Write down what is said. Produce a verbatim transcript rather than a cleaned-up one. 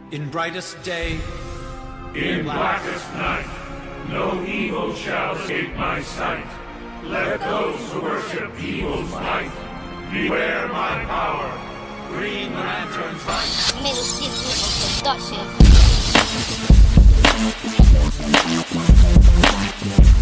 In brightest day, in blackest night, no evil shall escape my sight. Let those who worship evil's might beware my power. Green Lantern's light. Middle City of Production.